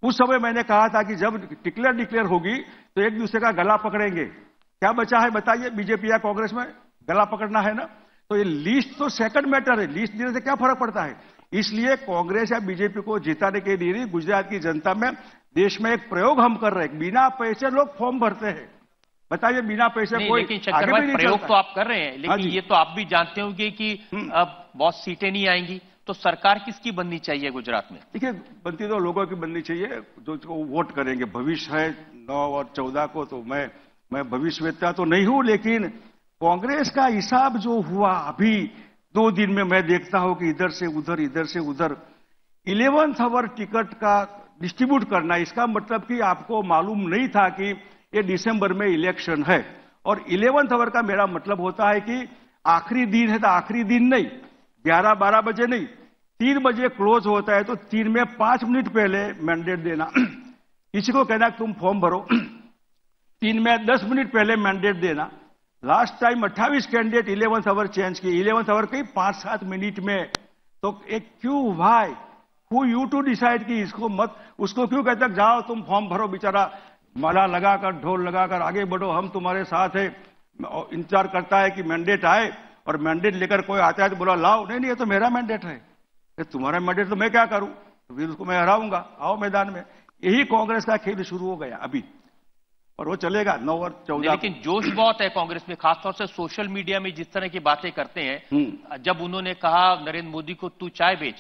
B: उस समय मैंने कहा था कि जब डिक्लेयर डिक्लेयर होगी तो एक दूसरे का गला पकड़ेंगे। क्या बचा है बताइए, बीजेपी या कांग्रेस में गला पकड़ना है ना। तो ये लिस्ट तो सेकंड मैटर है, लिस्ट देने से क्या फर्क पड़ता है। इसलिए कांग्रेस या बीजेपी को जिताने के लिए गुजरात की जनता में, देश में एक प्रयोग हम कर रहे हैं। बिना पैसे लोग फॉर्म भरते हैं, बताइए बिना पैसे कोई
A: लेकिन शंकर भाई प्रयोग तो आप कर रहे हैं, लेकिन ये तो आप भी जानते होंगे कि अब बहुत सीटें नहीं आएंगी, तो सरकार किसकी बननी चाहिए गुजरात में? देखिए,
B: बनती तो लोगों की बननी चाहिए जो वोट करेंगे। भविष्य है नौ और चौदह को, तो मैं मैं भविष्यवेत्ता तो नहीं हूं, लेकिन कांग्रेस का हिसाब जो हुआ अभी दो दिन में, मैं देखता हूं कि इधर से उधर इधर से उधर इलेवेंथ आवर टिकट का डिस्ट्रीब्यूट करना, इसका मतलब कि आपको मालूम नहीं था कि ये दिसंबर में इलेक्शन है। और इलेवेंथ आवर का मेरा मतलब होता है कि आखिरी दिन है तो आखिरी दिन नहीं, ग्यारह बारह बजे नहीं, तीन बजे क्लोज होता है तो तीन में पांच मिनट पहले मैंडेट देना। किसी को कहना तुम फॉर्म भरो, तीन में दस मिनट पहले मैंडेट देना। लास्ट टाइम अट्ठाईस कैंडिडेट इलेवेंथ आवर चेंज किए, इलेवेंथ आवर के पांच सात मिनट में। तो एक क्यों भाई, हु यू टू डिसाइड कि इसको मत, उसको क्यों कहते जाओ तुम फॉर्म भरो, बेचारा माला लगाकर ढोल लगाकर आगे बढ़ो, हम तुम्हारे साथ है। इंतजार करता है कि मैंडेट आए, और मैंडेट लेकर कोई आता है तो बोला लाओ, नहीं नहीं ये तो मेरा मैंडेट है, ये तुम्हारा मैंडेट तो मैं क्या करूं, तो फिर उसको मैं हराऊंगा, आओ मैदान में। यही कांग्रेस का खेल शुरू हो गया अभी, और वो चलेगा नौ और चौदह।
A: लेकिन जोश बहुत है कांग्रेस में, खासतौर से सोशल मीडिया में जिस तरह की बातें करते हैं। जब उन्होंने कहा नरेंद्र मोदी को तू चाय बेच,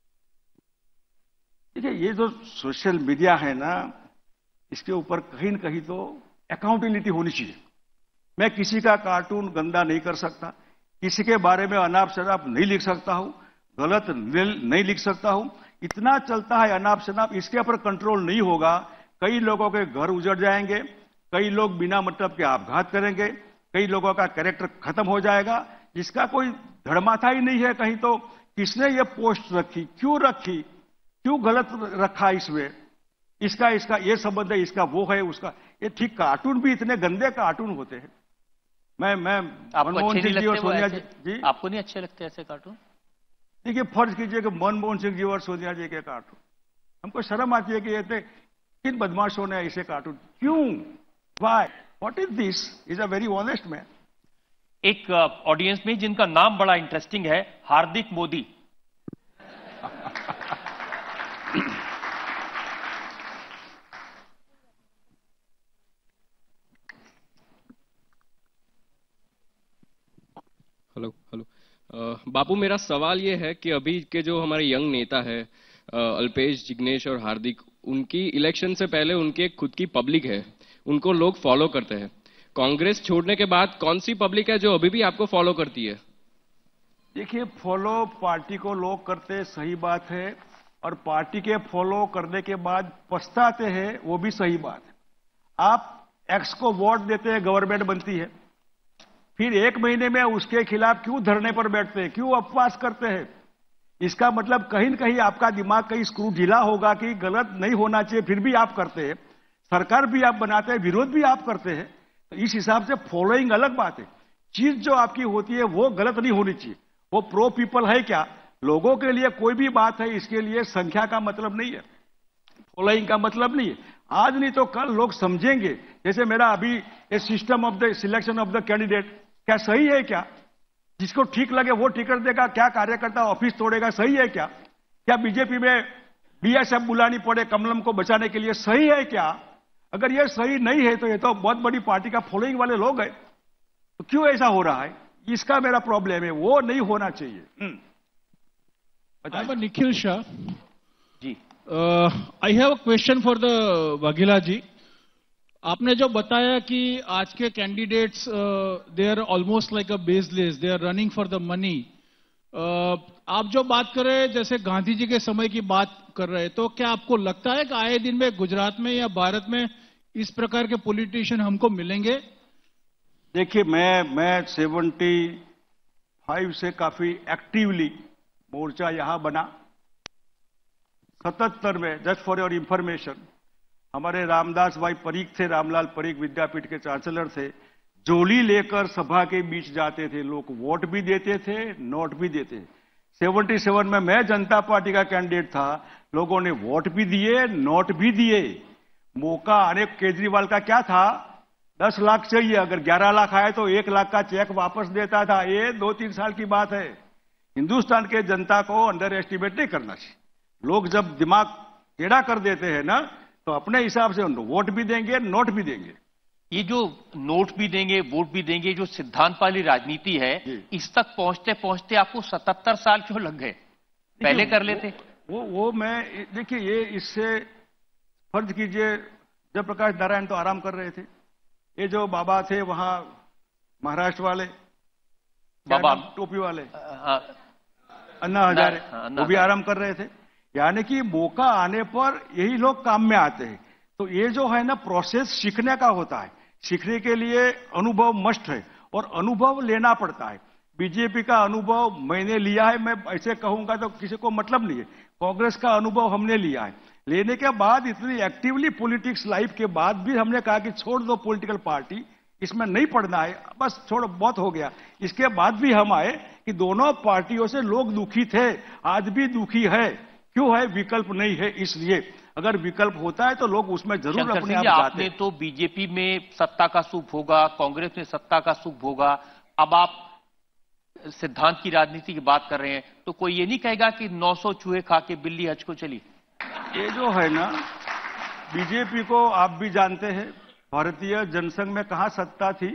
B: देखिए ये जो सोशल मीडिया है ना, इसके ऊपर कहीं न कहीं तो अकाउंटेबिलिटी होनी चाहिए। मैं किसी का कार्टून गंदा नहीं कर सकता, किसी के बारे में अनाप शनाप नहीं लिख सकता हूं, गलत नहीं लिख सकता हूं। इतना चलता है अनाप शनाप, इसके ऊपर कंट्रोल नहीं होगा, कई लोगों के घर उजड़ जाएंगे, कई लोग बिना मतलब के आपघात करेंगे, कई लोगों का कैरेक्टर खत्म हो जाएगा, जिसका कोई धड़माथा ही नहीं है कहीं। तो किसने ये पोस्ट रखी, क्यों रखी, क्यों गलत रखा इसमें, इसका इसका ये संबंध है, इसका वो है, उसका ये ठीक। कार्टून भी इतने गंदे कार्टून होते हैं। मैं मैं
A: मनमोहन सिंह जी और सोनिया जी, जी आपको नहीं अच्छे लगते ऐसे कार्टून?
B: देखिए, फर्ज कीजिए कि मनमोहन सिंह जी और सोनिया जी के कार्टून, हमको शर्म आती है कि ये किन बदमाशों ने ऐसे कार्टून क्यों, why, what is this, is a very honest man.
A: एक ऑडियंस uh, में जिनका नाम बड़ा इंटरेस्टिंग है, हार्दिक मोदी।
E: हेलो हेलो बापू, मेरा सवाल ये है कि अभी के जो हमारे यंग नेता है अल्पेश, जिग्नेश और हार्दिक, उनकी इलेक्शन से पहले उनके खुद की पब्लिक है, उनको लोग फॉलो करते हैं। कांग्रेस छोड़ने के बाद कौन सी पब्लिक है जो अभी भी आपको फॉलो करती है?
B: देखिए, फॉलो पार्टी को लोग करते सही बात है, और पार्टी के फॉलो करने के बाद पछताते हैं वो भी सही बात है। आप एक्स को वोट देते हैं, गवर्नमेंट बनती है, फिर एक महीने में उसके खिलाफ क्यों धरने पर बैठते हैं, क्यों उपवास करते हैं? इसका मतलब कहीं न कहीं आपका दिमाग कहीं स्क्रू ढीला होगा कि गलत नहीं होना चाहिए, फिर भी आप करते हैं। सरकार भी आप बनाते हैं, विरोध भी आप करते हैं। तो इस हिसाब से फॉलोइंग अलग बात है, चीज जो आपकी होती है वो गलत नहीं होनी चाहिए। वो प्रो पीपल है क्या, लोगों के लिए कोई भी बात है, इसके लिए संख्या का मतलब नहीं है, फॉलोइंग का मतलब नहीं है। आज नहीं तो कल लोग समझेंगे। जैसे मेरा अभी ये system of the selection of the candidate क्या सही है क्या? जिसको ठीक लगे वो टिकट देगा, क्या कार्यकर्ता ऑफिस तोड़ेगा, सही है क्या? क्या बीजेपी में बीएसएफ बुलानी पड़े कमलम को बचाने के लिए, सही है क्या? अगर ये सही नहीं है तो ये तो बहुत बड़ी पार्टी का फॉलोइंग वाले लोग हैं, तो क्यों ऐसा हो रहा है? इसका मेरा प्रॉब्लम है, वो नहीं होना चाहिए।
F: Nikhil Shah
A: ji,
F: I have a question for the Vaghela ji. आपने जो बताया कि आज के candidates they are almost like a baseless, they are running for the money. आप जो बात कर रहे हैं जैसे गांधी जी के समय की बात कर रहे हैं, तो क्या आपको लगता है कि आए दिन में गुजरात में या भारत में इस प्रकार के पॉलिटिशियन हमको मिलेंगे?
B: देखिए, मैं मैं सेवेंटी फाइव से काफी एक्टिवली मोर्चा यहां बना। सतहत्तर में, जस्ट फॉर योर इंफॉर्मेशन, हमारे रामदास भाई परीख थे, रामलाल परीख विद्यापीठ के चांसलर थे, जोली लेकर सभा के बीच जाते थे, लोग वोट भी देते थे, नोट भी देते थे। सतहत्तर में मैं जनता पार्टी का कैंडिडेट था, लोगों ने वोट भी दिए, नोट भी दिए। मौका आने केजरीवाल का क्या था, दस लाख चाहिए, अगर ग्यारह लाख आए तो एक लाख का चेक वापस देता था। ये दो तीन साल की बात है। हिंदुस्तान के जनता को अंडर एस्टिमेट नहीं करना चाहिए। लोग जब दिमाग टेढ़ा कर देते हैं ना, तो अपने हिसाब से वोट भी देंगे, नोट भी देंगे।
A: ये जो नोट भी देंगे, वोट भी देंगे, जो सिद्धांत वाली राजनीति है, इस तक पहुंचते पहुंचते आपको सतहत्तर साल क्यों लग गए? पहले कर लेते।
B: वो वो मैं देखिए, ये इससे फर्ज कीजिए जयप्रकाश नारायण तो आराम कर रहे थे। ये जो बाबा थे वहां महाराष्ट्र वाले, बाबा टोपी वाले, अन्ना हजारे, वो भी आराम कर रहे थे। यानी कि मौका आने पर यही लोग काम में आते हैं। तो ये जो है ना, प्रोसेस सीखने का होता है। सीखने के लिए अनुभव मस्ट है और अनुभव लेना पड़ता है। बीजेपी का अनुभव मैंने लिया है, मैं ऐसे कहूंगा तो किसी को मतलब नहीं है। कांग्रेस का अनुभव हमने लिया है। लेने के बाद इतनी एक्टिवली पॉलिटिक्स लाइफ के बाद भी हमने कहा कि छोड़ दो पॉलिटिकल पार्टी, इसमें नहीं पढ़ना है, बस छोड़, बहुत हो गया। इसके बाद भी हम आए कि दोनों पार्टियों से लोग दुखी थे, आज भी दुखी है। क्यों है? विकल्प नहीं है। इसलिए अगर विकल्प होता है तो लोग उसमें जरूर अपने आप जाते।
A: आपने तो बीजेपी में सत्ता का सुख होगा, कांग्रेस में सत्ता का सुख होगा, अब आप सिद्धांत की राजनीति की बात कर रहे हैं, तो कोई ये नहीं कहेगा कि नौ सौ चूहे खा के बिल्ली हज को चली?
B: ये जो है ना, बीजेपी को आप भी जानते हैं, भारतीय जनसंघ में कहां सत्ता थी?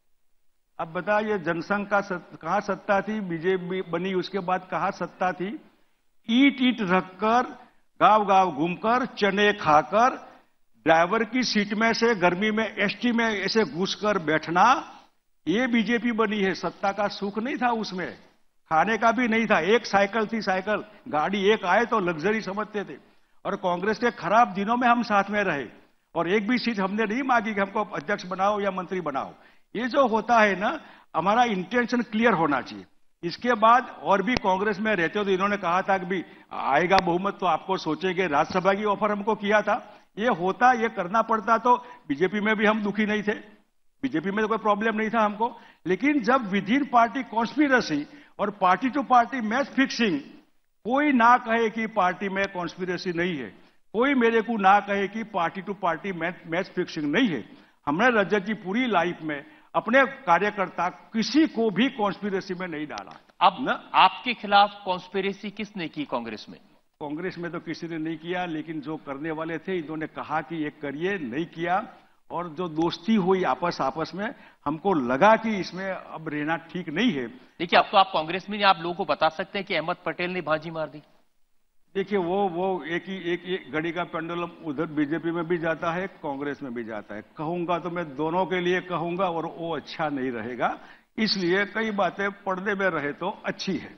B: अब बताइए, जनसंघ का सत, कहां सत्ता थी? बीजेपी बनी उसके बाद कहां सत्ता थी? ईट ईट रखकर, गांव गांव घूमकर, चने खाकर, ड्राइवर की सीट में से गर्मी में एसटी में ऐसे घुसकर बैठना, ये बीजेपी बनी है। सत्ता का सुख नहीं था उसमें, खाने का भी नहीं था। एक साइकिल थी, साइकिल गाड़ी एक आए तो लग्जरी समझते थे। और कांग्रेस के खराब दिनों में हम साथ में रहे और एक भी सीट हमने नहीं मांगी कि हमको अध्यक्ष बनाओ या मंत्री बनाओ। ये जो होता है ना, हमारा इंटेंशन क्लियर होना चाहिए। इसके बाद और भी कांग्रेस में रहते हो तो इन्होंने कहा था कि भी आएगा बहुमत तो आपको सोचेंगे, राज्यसभा की ऑफर हमको किया था। ये होता, ये करना पड़ता। तो बीजेपी में भी हम दुखी नहीं थे, बीजेपी में तो कोई प्रॉब्लम नहीं था हमको। लेकिन जब विद इन पार्टी कॉन्स्पिरेसी और party to party match fixing, कोई ना कहे कि पार्टी में कॉन्स्पिरेसी नहीं है, कोई मेरे को ना कहे कि party to party match fixing नहीं है। हमने रजत जी पूरी लाइफ में अपने कार्यकर्ता किसी को भी कॉन्स्पिरेसी में नहीं डाला।
A: अब न आपके खिलाफ कॉन्स्पिरेसी किसने की कांग्रेस में?
B: कांग्रेस में तो किसी ने नहीं किया, लेकिन जो करने वाले थे इन्होंने कहा कि ये करिए, नहीं किया। और जो दोस्ती हुई आपस आपस में, हमको लगा कि इसमें अब रहना ठीक नहीं है।
A: देखिए, अब तो आप कांग्रेस में, आप लोगों को बता सकते हैं कि अहमद पटेल ने बाजी मार दी।
B: देखिए, वो वो एक ही एक, एक घड़ी का पेंडुलम उधर बीजेपी में भी जाता है, कांग्रेस में भी जाता है। कहूंगा तो मैं दोनों के लिए कहूंगा और वो अच्छा नहीं रहेगा। इसलिए कई बातें पर्दे में रहे तो अच्छी है।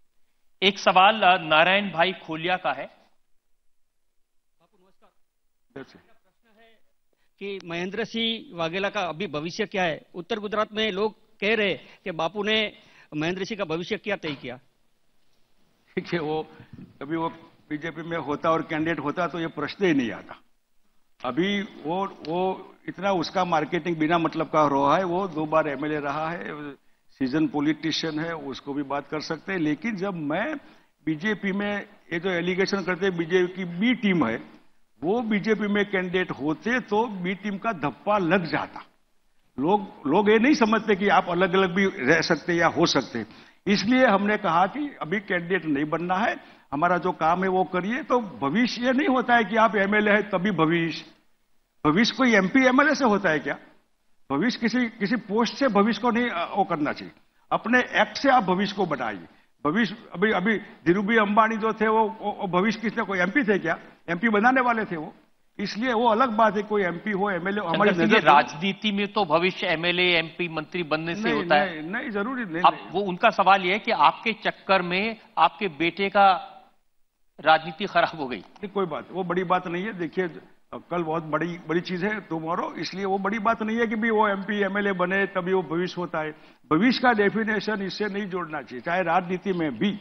A: एक सवाल नारायण भाई खोलिया का है।
G: कि महेंद्र सिंह वाघेला का अभी भविष्य क्या है? उत्तर गुजरात में लोग कह रहे कि बापू ने महेंद्र सिंह का भविष्य क्या तय किया?
B: देखिए, वो कभी वो बीजेपी में होता और कैंडिडेट होता तो ये प्रश्न ही नहीं आता। अभी वो वो इतना उसका मार्केटिंग बिना मतलब का रहा है। वो दो बार एमएलए रहा है, सीजन पॉलिटिशियन है, उसको भी बात कर सकते हैं। लेकिन जब मैं बीजेपी में ये जो एलिगेशन करते हैं बीजेपी की बी टीम है, वो बीजेपी में कैंडिडेट होते तो बी टीम का धप्पा लग जाता। लोग लोग ये नहीं समझते कि आप अलग अलग भी रह सकते या हो सकते। इसलिए हमने कहा कि अभी कैंडिडेट नहीं बनना है, हमारा जो काम है वो करिए। तो भविष्य ये नहीं होता है कि आप एमएलए है तभी भविष्य। भविष्य कोई एमपी एमएलए से होता है क्या? भविष्य किसी किसी पोस्ट से भविष्य को नहीं वो करना चाहिए। अपने एक्ट से आप भविष्य को बनाइए। भविष्य अभी अभी धीरूभाई अंबानी जो थे वो, वो भविष्य किसने, कोई एमपी थे क्या? एमपी बनाने वाले थे वो। इसलिए वो अलग बात है, कोई एमपी हो एमएलए। हमारी नजर
A: राजनीति में तो भविष्य एमएलए एमपी मंत्री बनने से होता है।
B: नहीं, नहीं जरूरी नहीं।
A: अब वो उनका सवाल यह है कि आपके चक्कर में आपके बेटे का राजनीति खराब हो गई।
B: नहीं, कोई बात, वो बड़ी बात नहीं है। देखिए, कल बहुत बड़ी बड़ी चीज है टुमारो, इसलिए वो बड़ी बात नहीं है कि भी वो एमपी एमएलए बने तभी वो भविष्य होता है। भविष्य का डेफिनेशन इससे नहीं जोड़ना चाहिए, चाहे राजनीति में भी।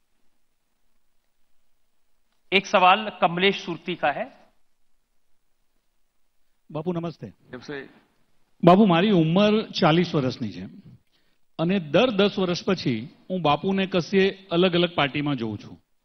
A: एक सवाल कमलेश सुरती का है।
F: બાપુ નમસ્તે.
B: બાપુ,
F: મારી ઉંમર ચાલીસ વર્ષની છે અને દર દસ વર્ષ પછી હું બાપુને કશે અલગ અલગ પાર્ટીમાં જોઉં છું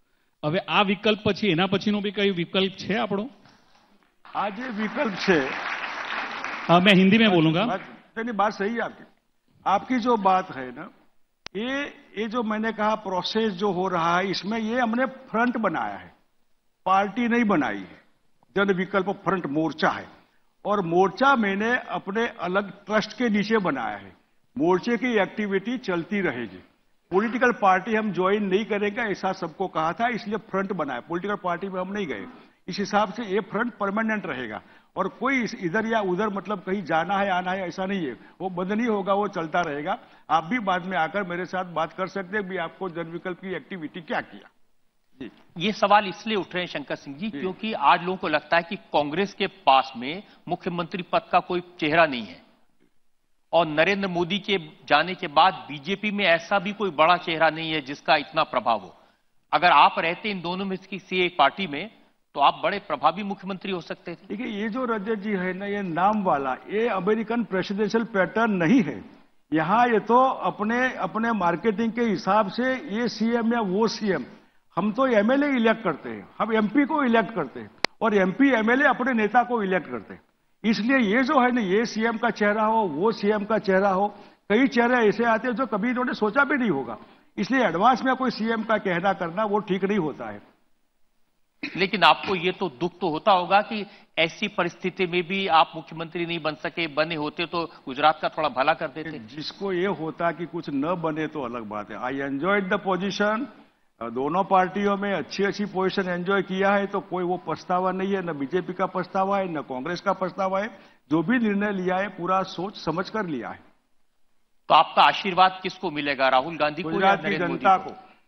F: હવે આ વિકલ્પ પછી એના પછીનો બી કઈ વિકલ્પ છે આપણો?
B: આ જે વિકલ્પ છે,
F: हाँ, मैं हिंदी में बोलूंगा।
B: नहीं, बात सही है आपकी। आपकी जो बात है ना, ये ये जो मैंने कहा प्रोसेस जो हो रहा है, इसमें ये हमने फ्रंट बनाया है, पार्टी नहीं बनाई है। जन विकल्प फ्रंट मोर्चा है, और मोर्चा मैंने अपने अलग ट्रस्ट के नीचे बनाया है। मोर्चे की एक्टिविटी चलती रहेगी। पॉलिटिकल पार्टी हम ज्वाइन नहीं करेंगे ऐसा सबको कहा था, इसलिए फ्रंट बनाया। पॉलिटिकल पार्टी में हम नहीं गए। इस हिसाब से ये फ्रंट परमानेंट रहेगा, और कोई इधर या उधर मतलब कहीं जाना है आना है ऐसा नहीं है। वो बंद नहीं होगा, वो चलता रहेगा। आप भी बाद में आकर मेरे साथ बात कर सकते हैं भी आपको जनविकल्प की एक्टिविटी क्या किया। जी,
A: ये सवाल इसलिए उठ रहे हैं शंकर सिंह जी, क्योंकि आज लोगों को लगता है कि कांग्रेस के पास में मुख्यमंत्री पद का कोई चेहरा नहीं है, और नरेंद्र मोदी के जाने के बाद बीजेपी में ऐसा भी कोई बड़ा चेहरा नहीं है जिसका इतना प्रभाव हो। अगर आप रहते इन दोनों में किसी एक पार्टी में, तो आप बड़े प्रभावी मुख्यमंत्री हो सकते थे।
B: देखिए, ये जो रजत जी है ना, ये नाम वाला, ये अमेरिकन प्रेसिडेंशियल पैटर्न नहीं है। यहाँ ये तो अपने अपने मार्केटिंग के हिसाब से ये सीएम या वो सीएम, हम तो एमएलए इलेक्ट करते हैं, हम एमपी को इलेक्ट करते हैं, और एमपी एमएलए अपने नेता को इलेक्ट करते हैं। इसलिए ये जो है ना, ये सीएम का चेहरा हो, वो सीएम का चेहरा हो, कई चेहरे ऐसे आते हैं जो कभी इन्होंने सोचा भी नहीं होगा। इसलिए एडवांस में कोई सीएम का कहना करना वो ठीक नहीं होता है।
A: लेकिन आपको ये तो दुख तो होता होगा कि ऐसी परिस्थिति में भी आप मुख्यमंत्री नहीं बन सके। बने होते तो गुजरात का थोड़ा भला कर देते।
B: जिसको ये होता कि कुछ न बने तो अलग बात है। I enjoyed the position. दोनों पार्टियों में अच्छी अच्छी पोजीशन एंजॉय किया है, तो कोई वो पछतावा नहीं है। न बीजेपी का पछतावा है, न कांग्रेस का पछतावा है। जो भी निर्णय लिया है पूरा सोच समझ कर लिया है।
A: तो आपका आशीर्वाद किसको मिलेगा, राहुल गांधी को या
B: गुजरात की
A: नरेंद्र मोदी
B: जनता
A: को?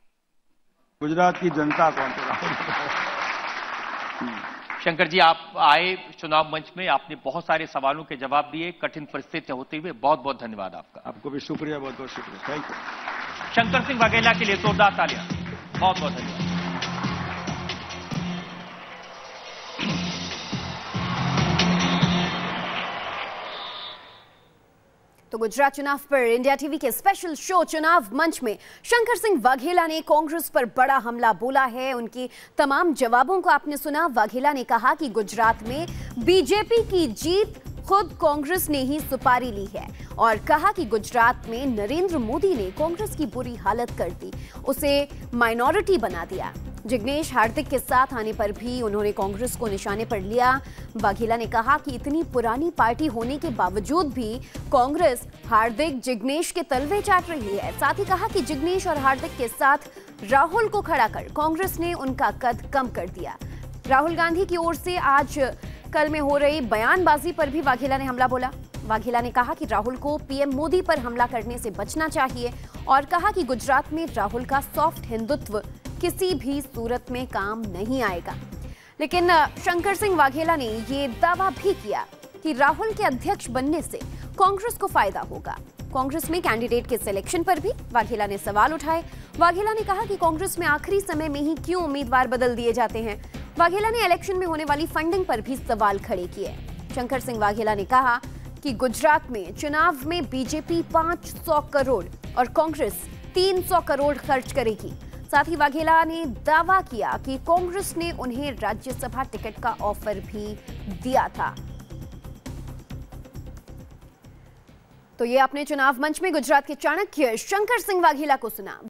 B: को गुजरात की जनता को।
A: शंकर जी, आप आए चुनाव मंच में, आपने बहुत सारे सवालों के जवाब दिए कठिन परिस्थितियां होते हुए। बहुत बहुत धन्यवाद आपका।
B: आपको भी शुक्रिया, बहुत बहुत शुक्रिया, थैंक यू।
A: शंकर सिंह वाघेला के लिए जोरदार तालियां। बहुत बहुत धन्यवाद।
H: तो गुजरात चुनाव पर इंडिया टीवी के स्पेशल शो चुनाव मंच में शंकर सिंह वाघेला ने कांग्रेस पर बड़ा हमला बोला है। उनकी तमाम जवाबों को आपने सुना। वाघेला ने कहा कि गुजरात में बीजेपी की जीत खुद कांग्रेस ने ही सुपारी ली है, और कहा कि गुजरात में नरेंद्र मोदी ने कांग्रेस की बुरी हालत कर दी, उसे माइनॉरिटी बना दिया। जिग्नेश हार्दिक के साथ आने पर भी उन्होंने कांग्रेस को निशाने पर लिया। वाघेला ने कहा कि इतनी पुरानी पार्टी होने के बावजूद भी कांग्रेस हार्दिक जिग्नेश के तलवे चाट रही है। साथ ही कहा कि जिग्नेश और हार्दिक के साथ राहुल को खड़ा कर कांग्रेस ने उनका कद कम कर दिया। राहुल गांधी की ओर से आज कल में हो रही बयानबाजी पर भी वाघेला ने हमला बोला। वाघेला ने कहा कि राहुल को पीएम मोदी पर हमला करने से बचना चाहिए, और कहा कि गुजरात में राहुल का सॉफ्ट हिंदुत्व किसी भी सूरत में काम नहीं आएगा। लेकिन शंकर सिंह वाघेला ने ये दावा भी किया कि राहुल के अध्यक्ष बनने से कांग्रेस को फायदा होगा। कांग्रेस में कैंडिडेट के सिलेक्शन पर भी वाघेला ने सवाल उठाए। वाघेला ने कहा कि कांग्रेस में आखिरी समय में ही क्यों उम्मीदवार बदल दिए जाते हैं। वाघेला ने इलेक्शन में होने वाली फंडिंग पर भी सवाल खड़े किए। शंकर सिंह वाघेला ने कहा कि गुजरात में चुनाव में बीजेपी पाँच सौ करोड़ और कांग्रेस तीन सौ करोड़ खर्च करेगी। साथ ही वाघेला ने दावा किया कि कांग्रेस ने उन्हें राज्यसभा टिकट का ऑफर भी दिया था। तो ये अपने चुनाव मंच में गुजरात के चाणक्य शंकर सिंह वाघेला को सुना।